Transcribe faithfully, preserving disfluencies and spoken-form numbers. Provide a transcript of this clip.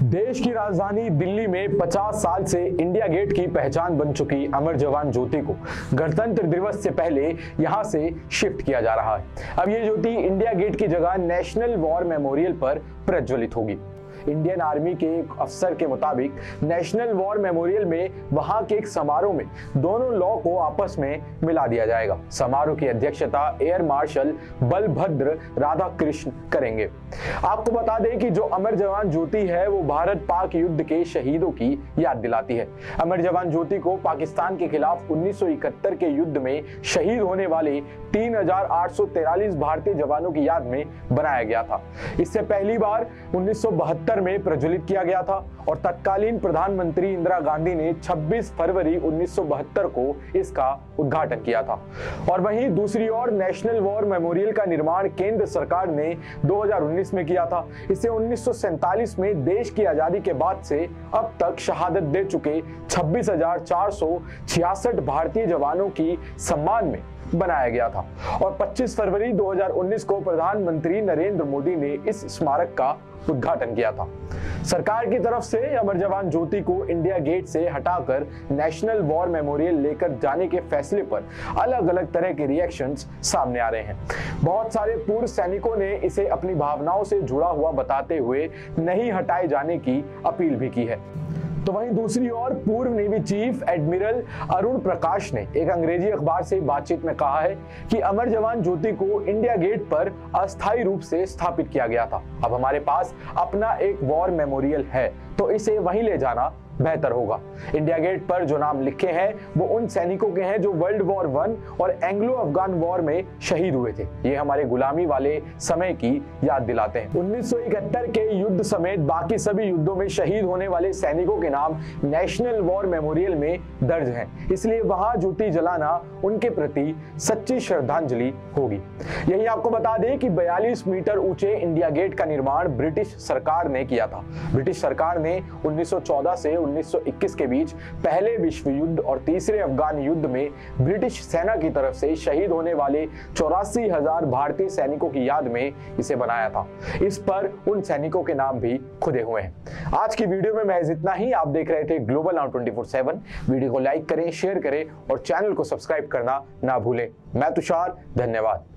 देश की राजधानी दिल्ली में पचास साल से इंडिया गेट की पहचान बन चुकी अमर जवान ज्योति को गणतंत्र दिवस से पहले यहां से शिफ्ट किया जा रहा है। अब ये ज्योति इंडिया गेट की जगह नेशनल वॉर मेमोरियल पर प्रज्वलित होगी। इंडियन आर्मी के एक अफसर के मुताबिक नेशनल वॉर मेमोरियल में वहां के एक समारोह में दोनों लॉ को आपस में मिला दिया जाएगा। समारोह की अध्यक्षता एयर मार्शल बलभद्र राधाकृष्ण करेंगे। आपको बता दें कि जो अमर जवान ज्योति है वो भारत पाक युद्ध के शहीदों की याद दिलाती है। अमर जवान ज्योति को पाकिस्तान के खिलाफ उन्नीस सौ इकहत्तर के युद्ध में शहीद होने वाले तीन हजार आठ सौ तैंतालीस भारतीय जवानों की याद में बनाया गया था। इससे पहली बार उन्नीस सौ बहत्तर में प्रज्वलित किया गया था और तत्कालीन प्रधानमंत्री इंदिरा गांधी ने छब्बीस फरवरी उन्नीस सौ बहत्तर को इसका उद्घाटन किया था। और वहीं दूसरी ओर नेशनल वॉर मेमोरियल का निर्माण केंद्र सरकार ने दो हज़ार उन्नीस में किया था। इसे उन्नीस सौ सैंतालीस में देश की आजादी के बाद से अब तक शहादत दे चुके छब्बीस हजार चार सौ छियासठ भारतीय जवानों की सम्मान में बनाया गया था। और पच्चीस फरवरी दो हज़ार उन्नीस को प्रधानमंत्री नरेंद्र मोदी ने इस स्मारक का उद्घाटन किया था। सरकार की तरफ से अमर जवान ज्योति को इंडिया गेट से हटाकर नेशनल वॉर मेमोरियल लेकर जाने के फैसले पर अलग अलग तरह के रिएक्शंस सामने आ रहे हैं। बहुत सारे पूर्व सैनिकों ने इसे अपनी भावनाओं से जुड़ा हुआ बताते हुए नहीं हटाए जाने की अपील भी की है। तो वहीं दूसरी ओर पूर्व navy chief admiral Arun Prakash ने एक अंग्रेजी अखबार से बातचीत में कहा है कि अमर जवान ज्योति को इंडिया गेट पर अस्थायी रूप से स्थापित किया गया था। अब हमारे पास अपना एक वॉर मेमोरियल है तो इसे वहीं ले जाना बेहतर होगा। इंडिया गेट पर जो नाम लिखे हैं वो उन सैनिकों के हैं जो वर्ल्ड वॉर वन और एंग्लो अफगान वॉर में शहीद हुए थे। ये हमारे गुलामी वाले समय की याद दिलाते हैं। उन्नीस सौ इकहत्तर के युद्ध समेत बाकी सभी युद्धों में शहीद होने वाले सैनिकों के नाम नेशनल वॉर मेमोरियल में दर्ज हैं। इसलिए वहां ज्योति जलाना उनके प्रति सच्ची श्रद्धांजलि होगी। यही आपको बता दें कि बयालीस मीटर ऊंचे इंडिया गेट का निर्माण ब्रिटिश सरकार ने किया था। ब्रिटिश सरकार ने उन्नीस सौ चौदह से उन्नीस सौ इक्कीस के बीच पहले विश्व युद्ध और तीसरे अफगान युद्ध में ब्रिटिश सेना की तरफ से शहीद होने वाले चौरासी हजार भारतीय सैनिकों की याद में इसे बनाया था। इस पर उन सैनिकों के नाम भी खुदे हुए हैं। आज की वीडियो में महज इतना ही। आप देख रहे थे global now twenty four seven. Video को लाइक करें, शेयर करें और चैनल को सब्सक्राइब करना ना भूलें। मैं तुषार, धन्यवाद।